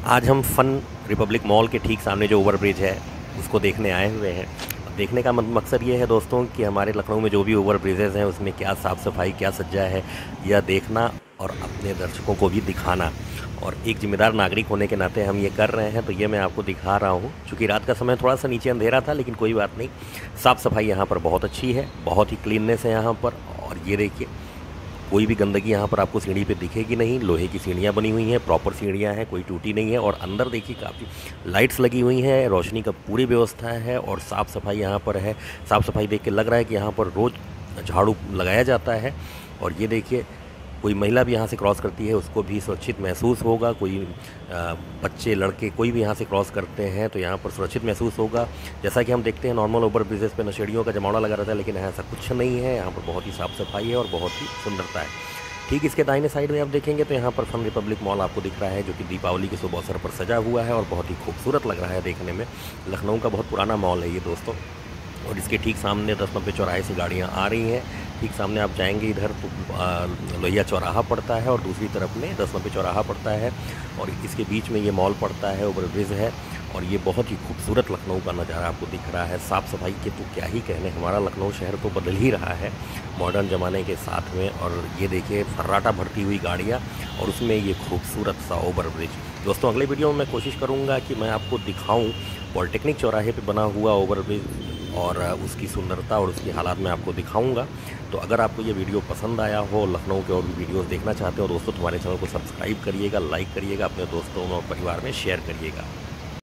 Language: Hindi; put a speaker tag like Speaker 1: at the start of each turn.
Speaker 1: आज हम फ़न रिपब्लिक मॉल के ठीक सामने जो ओवरब्रिज है उसको देखने आए हुए हैं। देखने का मकसद ये है दोस्तों कि हमारे लखनऊ में जो भी ओवर ब्रिजेज़ हैं उसमें क्या साफ़ सफाई क्या सज्जा है, यह देखना और अपने दर्शकों को भी दिखाना। और एक ज़िम्मेदार नागरिक होने के नाते हम ये कर रहे हैं, तो ये मैं आपको दिखा रहा हूँ। चूँकि रात का समय थोड़ा सा नीचे अंधेरा था, लेकिन कोई बात नहीं, साफ़ सफाई यहाँ पर बहुत अच्छी है, बहुत ही क्लीननेस है यहाँ पर। और ये देखिए, कोई भी गंदगी यहाँ पर आपको सीढ़ी पे दिखेगी नहीं। लोहे की सीढ़ियाँ बनी हुई हैं, प्रॉपर सीढ़ियाँ हैं, कोई टूटी नहीं है। और अंदर देखिए काफ़ी लाइट्स लगी हुई हैं, रोशनी का पूरी व्यवस्था है और साफ़ सफाई यहाँ पर है। साफ़ सफाई देख के लग रहा है कि यहाँ पर रोज़ झाड़ू लगाया जाता है। और ये देखिए, कोई महिला भी यहाँ से क्रॉस करती है उसको भी सुरक्षित महसूस होगा। कोई बच्चे लड़के कोई भी यहाँ से क्रॉस करते हैं तो यहाँ पर सुरक्षित महसूस होगा। जैसा कि हम देखते हैं नॉर्मल ओवर ब्रिजेस पे नशेड़ियों का जमावड़ा लगा रहता है, लेकिन ऐसा कुछ नहीं है। यहाँ पर बहुत ही साफ़ सफाई है और बहुत ही सुंदरता है। ठीक इसके दाहिने साइड में आप देखेंगे तो यहाँ पर फन रिपब्लिक मॉल आपको दिख रहा है, जो कि दीपावली के शुभ अवसर पर सजा हुआ है और बहुत ही खूबसूरत लग रहा है देखने में। लखनऊ का बहुत पुराना मॉल है ये दोस्तों। और इसके ठीक सामने 10 नंबर चौराहे से गाड़ियाँ आ रही हैं। ठीक सामने आप जाएंगे इधर तो लोहिया चौराहा पड़ता है और दूसरी तरफ में 10 नंबर चौराहा पड़ता है। और इसके बीच में ये मॉल पड़ता है, ओवरब्रिज है। और ये बहुत ही खूबसूरत लखनऊ का नज़ारा आपको दिख रहा है। साफ़ सफाई के तो क्या ही कहने, हमारा लखनऊ शहर तो बदल ही रहा है मॉडर्न ज़माने के साथ में। और ये देखिए फर्राटा भरती हुई गाड़ियाँ और उसमें ये खूबसूरत सा ओवरब्रिज। दोस्तों अगले वीडियो में मैं कोशिश करूँगा कि मैं आपको दिखाऊँ पॉलिटेक्निक चौराहे पे बना हुआ ओवरब्रिज और उसकी सुंदरता और उसकी हालात मैं आपको दिखाऊंगा। तो अगर आपको ये वीडियो पसंद आया हो, लखनऊ के और भी वीडियोस देखना चाहते हो दोस्तों, तो हमारे चैनल को सब्सक्राइब करिएगा, लाइक करिएगा, अपने दोस्तों और परिवार में शेयर करिएगा।